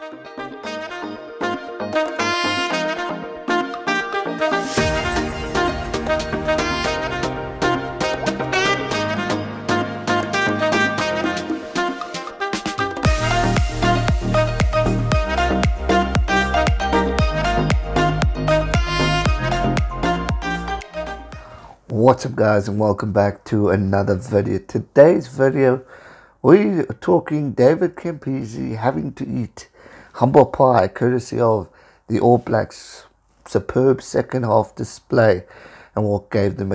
What's up guys, and welcome back to another video. Today's video we're talking David Campese having to eat humble pie courtesy of the All Blacks' superb second half display and what gave them a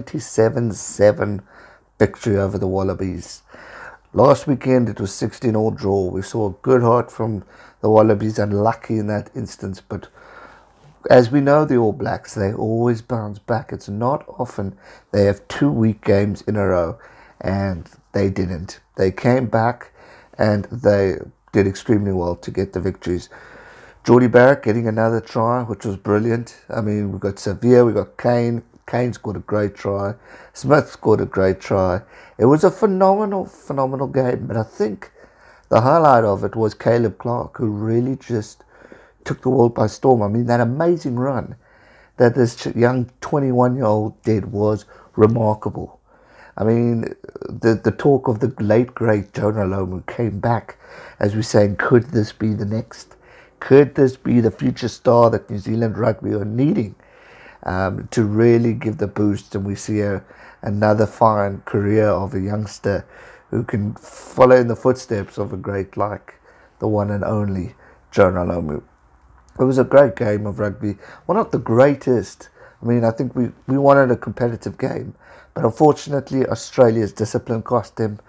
27-7 victory over the Wallabies. Last weekend it was 16-all draw. We saw a good heart from the Wallabies, unlucky in that instance, but as we know, the All Blacks, they always bounce back. It's not often they have 2 weak games in a row, and they didn't. They came back and they did extremely well to get the victories. Jordie Barrett getting another try, which was brilliant. I mean, we got Severe, we got Kane. Kane scored a great try. Smith scored a great try. It was a phenomenal game. But I think the highlight of it was Caleb Clark, who really just took the world by storm. I mean, that amazing run that this young 21-year-old did was remarkable. I mean, the talk of the late great Jonah Lomu came back as we're saying, could this be the next? Could this be the future star that New Zealand rugby are needing to really give the boost? And we see another fine career of a youngster who can follow in the footsteps of a great like the one and only Jonah Lomu. It was a great game of rugby. Well, not the greatest. I mean, I think we wanted a competitive game. But unfortunately, Australia's discipline cost them.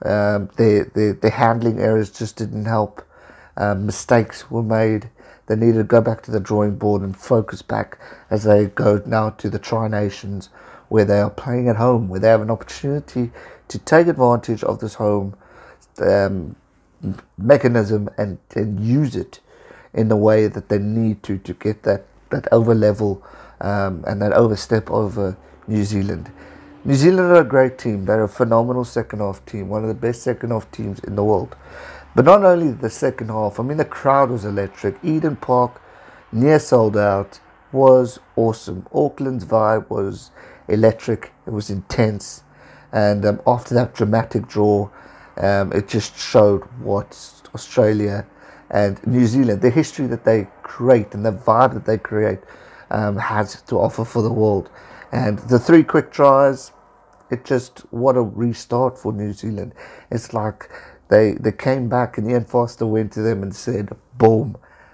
Their handling errors just didn't help. Mistakes were made. They needed to go back to the drawing board and focus back as they go now to the Tri-Nations, where they are playing at home, where they have an opportunity to take advantage of this home mechanism and use it in the way that they need to get that over level and that overstep over New Zealand. New Zealand are a great team. They're a phenomenal second half team, one of the best second half teams in the world. But not only the second half, I mean, the crowd was electric. Eden Park, near sold out, was awesome. Auckland's vibe was electric. It was intense. And after that dramatic draw, it just showed what Australia and New Zealand, the history that they create and the vibe that they create has to offer for the world. And the 3 quick tries, it just, what a restart for New Zealand. It's like they came back and Ian Foster went to them and said, boom,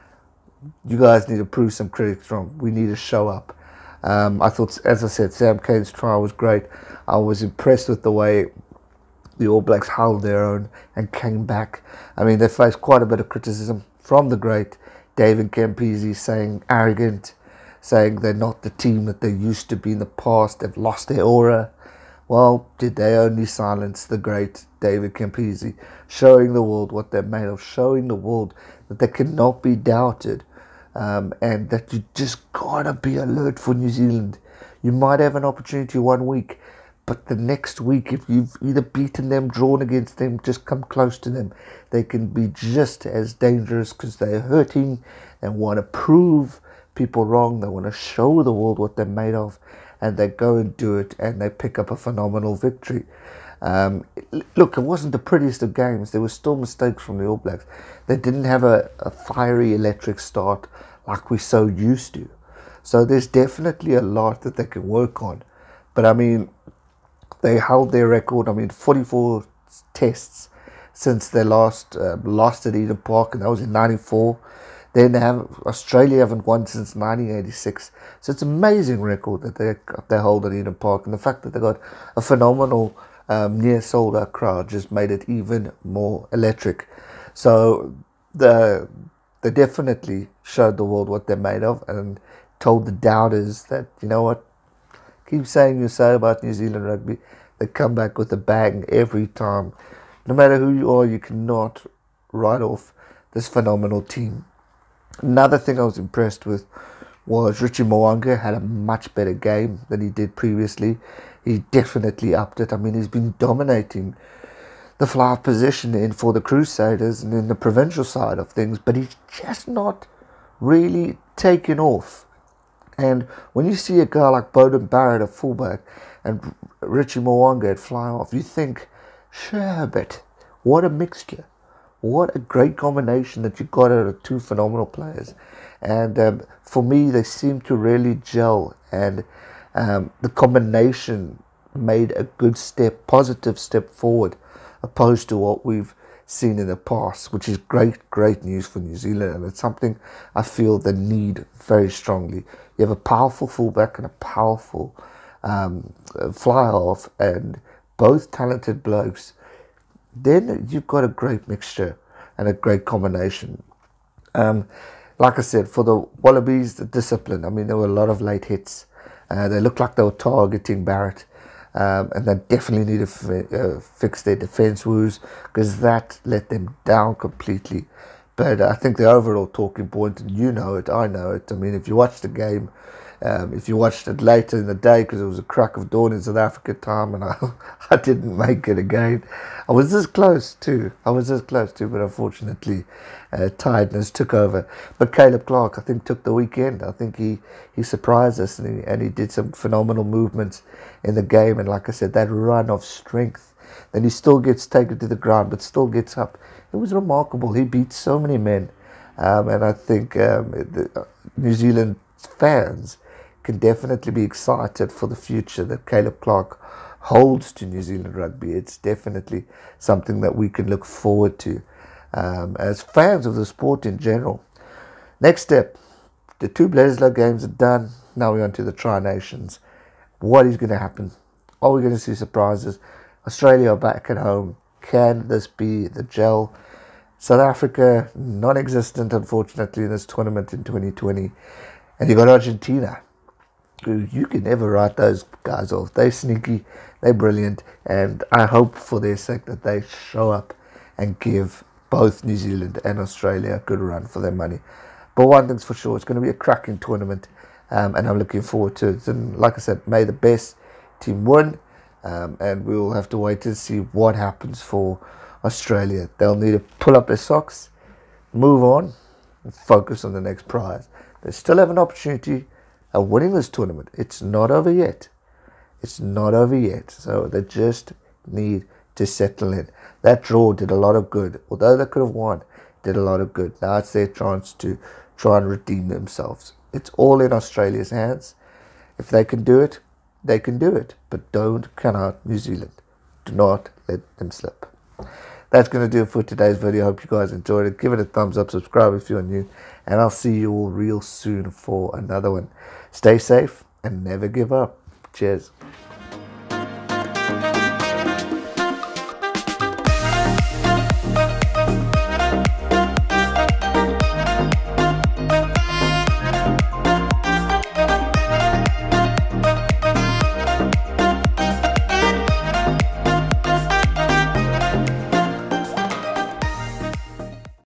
you guys need to prove some critics wrong. We need to show up. I thought, as I said, Sam Cane's try was great. I was impressed with the way the All Blacks held their own and came back. I mean, they faced quite a bit of criticism from the great David Campese, saying arrogant, saying they're not the team that they used to be in the past, they've lost their aura. Well, did they only silence the great David Campese, showing the world what they're made of, showing the world that they cannot be doubted, and that you just gotta be alert for New Zealand. You might have an opportunity 1 week, but the next week, if you've either beaten them, drawn against them, just come close to them, they can be just as dangerous because they're hurting and want to prove people wrong. They want to show the world what they're made of, and they go and do it, and they pick up a phenomenal victory. Look, it wasn't the prettiest of games. There were still mistakes from the All Blacks. They didn't have a fiery, electric start like we're so used to. So there's definitely a lot that they can work on. But I mean, they held their record. I mean, 44 tests since they lost at Eden Park, and that was in '94. Then Australia haven't won since 1986. So it's an amazing record that they hold at Eden Park, and the fact that they got a phenomenal near sold out crowd just made it even more electric. So they definitely showed the world what they're made of and told the doubters that, you know what, keep saying you say about New Zealand rugby. They come back with a bang every time. No matter who you are, you cannot write off this phenomenal team. Another thing I was impressed with was Richie Mo'unga had a much better game than he did previously. He definitely upped it. I mean, he's been dominating the fly position in for the Crusaders and in the provincial side of things, but he's just not really taken off. And when you see a guy like Bowden Barrett at fullback and Richie Mwanga at fly off, you think, sure, but what a mixture. What a great combination that you got out of two phenomenal players. And for me, they seem to really gel. And the combination made a good step, positive step forward, opposed to what we've seen in the past, which is great news for New Zealand. And it's something I feel they need very strongly. You have a powerful fullback and a powerful fly-half, and both talented blokes. Then you've got a great mixture and a great combination. Like I said, for the Wallabies, the discipline. I mean, there were a lot of late hits. They looked like they were targeting Barrett. And they definitely need to fix their defence woes, because that let them down completely. But I think the overall talking point, and you know it, I know it. I mean, if you watched the game, if you watched it later in the day, because it was a crack of dawn in South Africa time, and I didn't make it again. I was this close too, but unfortunately tiredness took over. But Caleb Clark, I think, took the weekend. I think he surprised us, and he did some phenomenal movements in the game. And like I said, that run of strength, then he still gets taken to the ground, but still gets up. It was remarkable. He beat so many men. And I think the New Zealand fans can definitely be excited for the future that Caleb Clark holds to New Zealand rugby. It's definitely something that we can look forward to as fans of the sport in general. Next step, the two Bledisloe games are done. Now we're on to the Tri-Nations. What is going to happen? Are we going to see surprises? Australia are back at home. Can this be the gel? South Africa, non-existent, unfortunately, in this tournament in 2020. And you got Argentina. You can never write those guys off. They're sneaky, they're brilliant, and I hope for their sake that they show up and give both New Zealand and Australia a good run for their money. But one thing's for sure, it's going to be a cracking tournament, and I'm looking forward to it. And like I said, may the best team win, and we'll have to wait to see what happens for Australia. They'll need to pull up their socks, move on, and focus on the next prize. They still have an opportunity of winning this tournament. It's not over yet. So they just need to settle in. That draw did a lot of good. Although they could have won, did a lot of good. Now it's their chance to try and redeem themselves. It's all in Australia's hands. If they can do it, they can do it. But don't count out New Zealand. Do not let them slip. That's going to do it for today's video. I hope you guys enjoyed it. Give it a thumbs up, subscribe if you're new, and I'll see you all real soon for another one. Stay safe and never give up. Cheers.